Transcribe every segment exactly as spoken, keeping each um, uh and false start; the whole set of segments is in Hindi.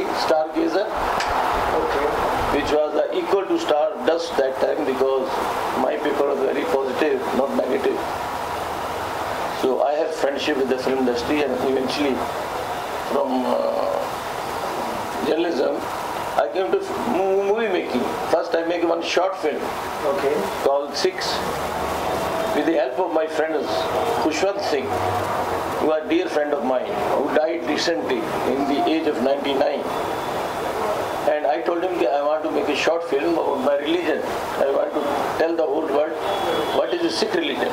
Stargazer, Okay. which was uh, equal to Star Dust that time because my paper was very positive, not negative. So I have friendship with the film industry, and eventually from uh, journalism I came to movie making. First I make one short film Okay. called Six with the help of my friends Khushwant Singh, who are a dear friend of mine, who died recently in the age of ninety-nine. And I told him that I want to make a short film about my religion. I want to tell the whole world what is the Sikh religion.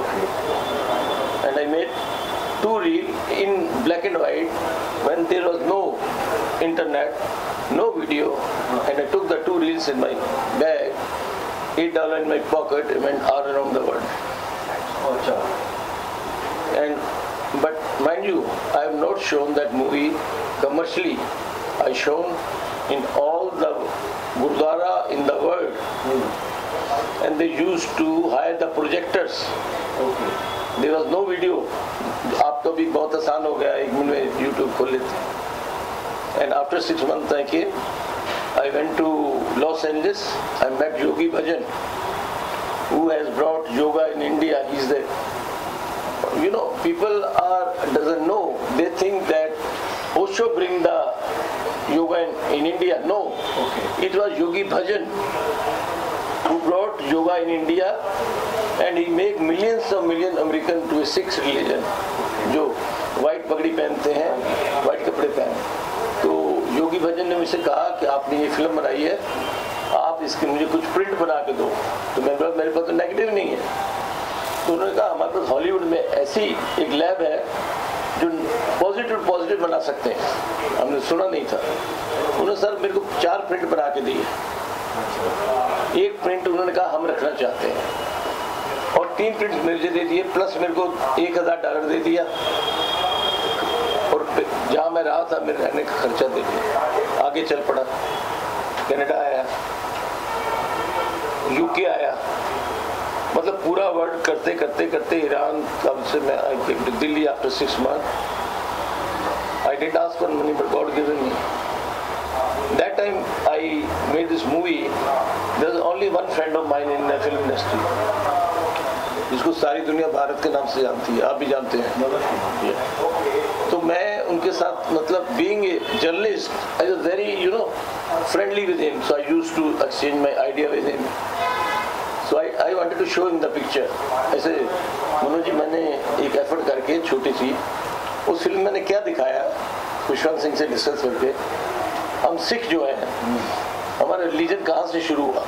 And I made two reels in black and white when there was no internet, no video, and I took the two reels in my bag, eight dollars in my pocket, and went all around the world. Acha. And but mind you, I have not shown that movie commercially. I shown in all the gurdwara in the world, Hmm. and they used to hire the projectors. Okay. There was no video. आप तो भी बहुत आसान हो गया, एक मिनट में यूट्यूब खोल लेते. And after six months I came. I went to Los Angeles. I met Yogi Bhajan, who has brought yoga in India. He's the, you know, people are doesn't know. They think that Osho bring the yoga in, in India. No, Okay. it was Yogi Bhajan who brought yoga in India, and he make millions of million American to a Sikh religion, जो white पगड़ी पहनते हैं, white कपड़े पहनते. तो योगी भजन ने मुझसे कहा कि आपने ये फिल्म बनाई है, आप इसकी मुझे कुछ प्रिंट बना के दो. तो मेरे पास मेरे पास तो नेगेटिव नहीं है. तो उन्होंने कहा हमारे पास हॉलीवुड में ऐसी एक लैब है जो पॉजिटिव पॉजिटिव बना सकते हैं. हमने सुना नहीं था. उन्होंने सर मेरे को चार प्रिंट बना के दिए. एक प्रिंट उन्होंने कहा हम रखना चाहते हैं, और तीन प्रिंट मुझे दे दिए, प्लस मेरे को एक हजार डॉलर दे दिया, और जहाँ मैं रहा था मेरे रहने का खर्चा दे दिया. आगे चल पड़ा, कनाडा आया, यूके आया, मतलब पूरा वर्ल्ड करते करते करते ईरान. तब से मैं I came to Delhi after six month. I did ask for money but God given me. That time I made this movie. There was only one friend of mine in the film industry, जिसको सारी दुनिया भारत के नाम से जानती है, आप भी जानते हैं. Yeah. तो मैं उनके साथ मतलब being a journalist, I was very you know friendly with him. So I used to exchange my idea with him. So I I wanted to show him the picture. ऐसे मनोज जी मैंने एक एफर्ट करके छोटी सी उस फिल्म में मैंने क्या दिखाया, खुशवंत सिंह से डिस्कस करके, हम सिख जो है हमारा रिलीजन कहाँ से शुरू हुआ,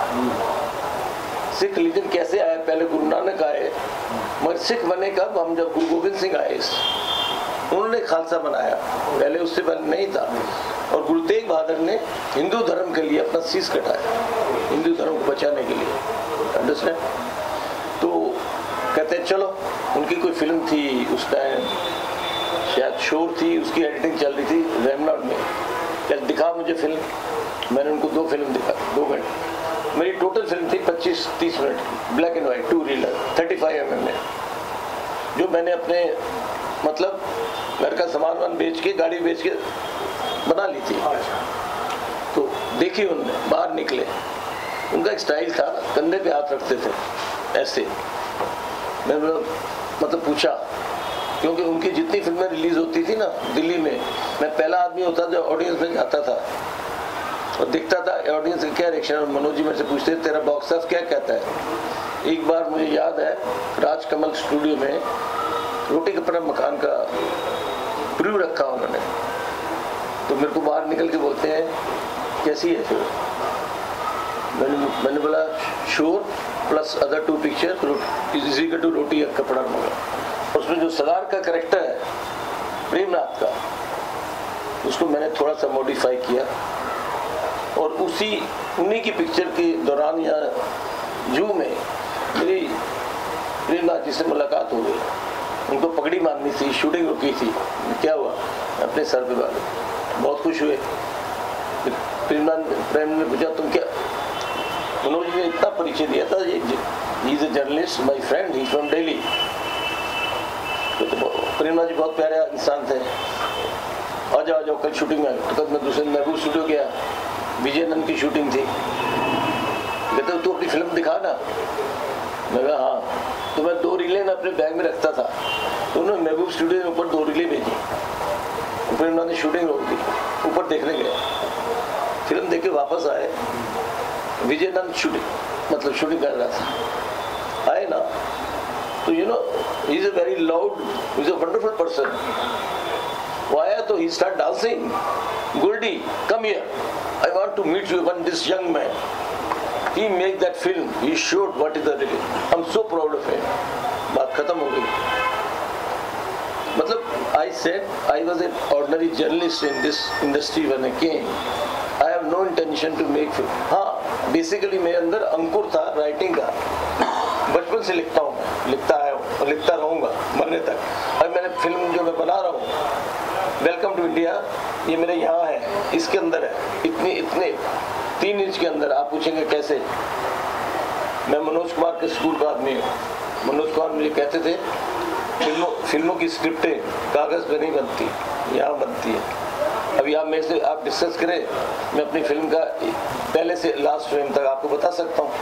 सिख रिलीजन कैसे आया. पहले गुरु नानक आए, मगर सिख बने कब, हम जब गुरु गोविंद सिंह आए, उन्होंने खालसा बनाया, पहले उससे पहले नहीं था. और गुरु तेग बहादुर ने हिंदू धर्म के लिए अपना शीश कटाया, हिंदू धर्म को बचाने के लिए. अंडरस्टैंड. तो कहते हैं चलो, उनकी कोई फिल्म थी उस टाइम, शायद शोर थी, उसकी एडिटिंग चल रही थी रेमनॉट में. क्या दिखा मुझे फिल्म. मैंने उनको दो फिल्म दिखा, दो घंटे. मेरी टोटल फिल्म थी पच्चीस तीस मिनट की, black and white, two reeler, thirty five M M में, जो मैंने अपने मतलब घर का सामान वान बेच के, गाड़ी बेच के बना ली थी. तो देखी उनने, बाहर निकले, उनका एक स्टाइल था, कंधे पे हाथ रखते थे ऐसे. मैंने मतलब पूछा, क्योंकि उनकी जितनी फिल्में रिलीज होती थी ना दिल्ली में, मैं पहला आदमी होता जो ऑडियंस में जाता था और देखता था ऑडियंस का क्या रिएक्शन. और मनोज जी मेरे से पूछते तेरा बॉक्स ऑफिस क्या कहता है. एक बार मुझे याद है राजकमल स्टूडियो में रोटी कपड़ा मकान का प्रीव्यू रखा उन्होंने, तो मेरे को बाहर निकल के बोलते हैं कैसी है फिर. मैंने मैंने बोला Shor plus other two picture is equal to Roti Kapda Makaan. उसमें जो सरदार का कैरेक्टर है प्रेमनाथ का, उसको मैंने थोड़ा सा मॉडिफाई किया, और उसी उन्हीं की पिक्चर के दौरान या जू में मेरी प्रेमनाथ जी से मुलाकात हो गई. उनको पगड़ी मारनी थी, शूटिंग रुकी थी. क्या हुआ, अपने सर पे बाल. बहुत खुश हुए. प्रेमनाथ प्रेम ने पूछा तुम क्या. मनोज जी ने इतना परिचय दिया था, he is a journalist, my friend, he from Delhi. तो प्रेमनाथ जी बहुत प्यारे इंसान थे. आ जाओ आ जाओ कल शूटिंग में। तो कल मैं दूसरे महबूब स्टूडियो गया, विजय नंद की शूटिंग थी। कहते तू अपनी फिल्म दिखा ना। मैं कहा हाँ। तो मैं दो रीलें अपने बैग में रखता था, तो उन्होंने महबूब स्टूडियो में ऊपर दो रीलें भेजी, फिर उन्होंने शूटिंग रोक दी। ऊपर देखने गए, फिल्म देख के वापस आए, विजय नंद शूटिंग मतलब शूटिंग कर रहा था। आए ना तो you know he is a very loud, he is a wonderful person. वो आया तो he start dancing, Goldie come here, I want to meet you one this young man, he make that film, he showed what is the real, I am so proud of him. बात खत्म हो गई। मतलब I said I was an ordinary journalist in this industry when I came, I have no intention to make film. हाँ बेसिकली मेरे अंदर अंकुर था राइटिंग का, बचपन से लिखता हूँ, लिखता है और लिखता रहूँगा मरने तक। और मैंने फिल्म जो मैं बना रहा हूँ वेलकम टू इंडिया, ये मेरे यहाँ है, इसके अंदर है, इतने इतने तीन इंच के अंदर। आप पूछेंगे कैसे, मैं मनोज कुमार के स्कूल का आदमी हूँ। मनोज कुमार मुझे कहते थे फिल्मों फिल्मों की स्क्रिप्टें कागज़ पे नहीं बनती, यहाँ बनती है। अभी आप मेरे से आप डिस्कस करें, मैं अपनी फिल्म का पहले से लास्ट फ्रेम तक आपको बता सकता हूँ।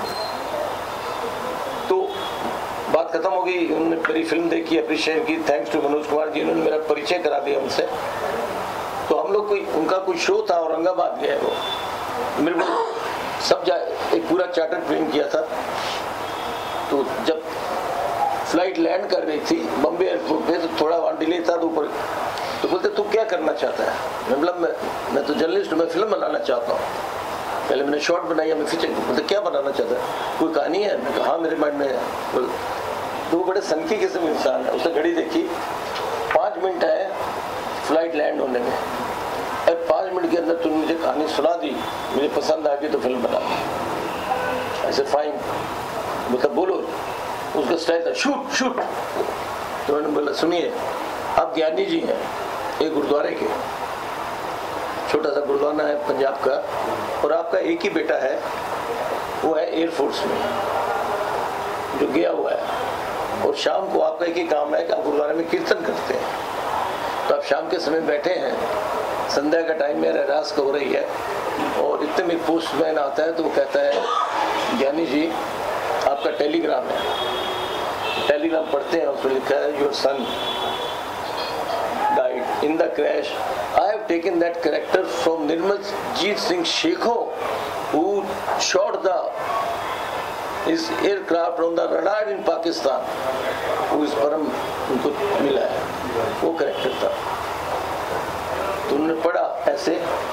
तो बात खत्म हो गई, उन्होंने मेरी फिल्म देखी, अप्रिशिएट की, थैंक्स टू मनोज कुमार जी, उन्होंने मेरा परिचय करा दिया उनसे। तो हम लोग कोई उनका कोई शो था औरंगाबाद गए, वो मेरे को सब जा एक पूरा चार्टर प्लेन किया था। तो जब फ्लाइट लैंड कर रही थी बम्बे एयरपोर्ट पे, तो थोड़ा वहाँ डिले था, तो ऊपर तो बोलते तू क्या करना चाहता है? मतलब मैं मैं तो जर्नलिस्ट हूँ, मैं फिल्म बनाना चाहता हूँ। पहले मैंने शॉर्ट बनाई, मैं फिर मतलब क्या बनाना चाहता है, कोई कहानी है? मैं कहा हाँ मेरे माइंड में है। तो वो बड़े सनकी किस्म इंसान है। उसने घड़ी देखी, पाँच मिनट है फ्लाइट लैंड होने में, और पाँच मिनट के अंदर तुमने मुझे कहानी सुना दी, मुझे पसंद आ गई तो फिल्म बना दी। ऐसे फाइन, मतलब बोलो। उसका स्टाइल था शूट शूट। तो मैंने बोला सुनिए, आप ज्ञानी जी हैं एक गुरुद्वारे के, छोटा सा गुरुद्वारा है पंजाब का, और आपका एक ही बेटा है, वो है एयरफोर्स में जो गया हुआ है, और शाम को आपका एक ही काम है कि आप गुरुद्वारे में कीर्तन करते हैं। तो आप शाम के समय बैठे हैं, संध्या का टाइम है, रहरास हो रही है, और इतने में पोस्टमैन आता है, तो वो कहता है ज्ञानी जी आपका टेलीग्राम है। टेलीग्राम पढ़ते हैं, उसमें लिखा है your son died in the crash. I have taken that character from Nirmaljit Singh Sekhon who shot the his aircraft on the radar in Pakistan, वो इस परम उनको मिला है, वो कैरेक्टर था। तो उन्होंने पढ़ा ऐसे,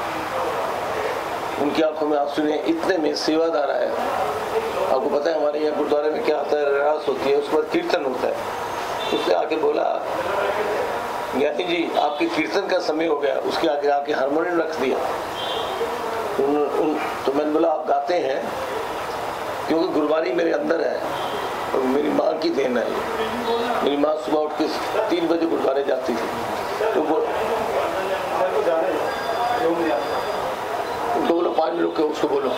उनकी आंखों में आंसू ने, इतने में सेवादार आया। आपको पता है हमारे यहाँ गुरुद्वारे में क्या होता है, रहरास होती है, उसके बाद कीर्तन होता है। उसने आके बोला ज्ञानी जी आपके कीर्तन का समय हो गया, उसके आगे आके हारमोनियम रख दिया। उन, उन, तो मैंने बोला आप गाते हैं? क्योंकि गुरुबानी मेरे अंदर है और मेरी माँ की देन है। मेरी माँ सुबह उठ के तीन बजे गुरुद्वारे जाती थी। तो वो उनको बोलो पाँच मिनट के, उसको बोलो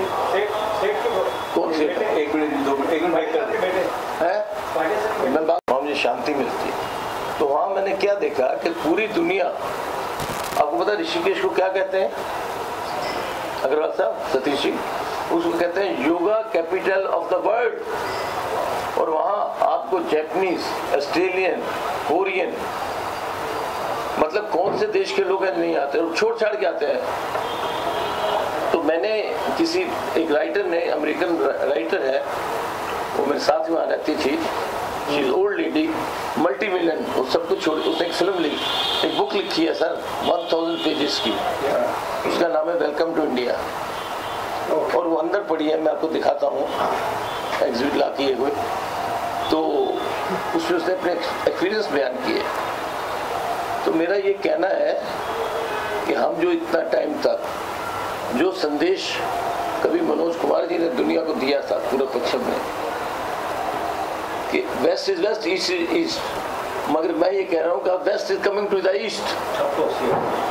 कौन से एक मिनट दो मिनट एक मिनट कर है मैं बात, वहाँ मुझे शांति मिलती है। तो वहाँ मैंने क्या देखा कि पूरी दुनिया, आपको पता है ऋषिकेश को क्या कहते हैं अग्रवाल साहब, सतीश जी, उसको कहते हैं yoga capital of the world. और वहाँ आपको जैपनीज, ऑस्ट्रेलियन, कोरियन, मतलब कौन से देश के लोग नहीं आते, और छोड़ छाड़ के आते हैं। तो मैंने किसी एक राइटर ने, अमेरिकन राइटर है, वो मेरे साथ में रहती थी, she is old lady, multi million, वो सब कुछ छोड़, उसने एक फिल्म लिखी, एक बुक लिखी है सर, वन थाउजेंड पेजेस की, उसका नाम है वेलकम टू इंडिया। और वो अंदर पड़ी है, मैं आपको दिखाता हूँ, एग्जिबिट ला की है कोई, तो उसमें उसने अपने एक्सपीरियंस बयान किए। तो मेरा ये कहना है कि हम जो इतना टाइम तक जो संदेश कभी मनोज कुमार जी ने दुनिया को दिया था पूरे पश्चिम में कि west is west, east is east, मगर मैं ये कह रहा हूँ कि west is coming to the east.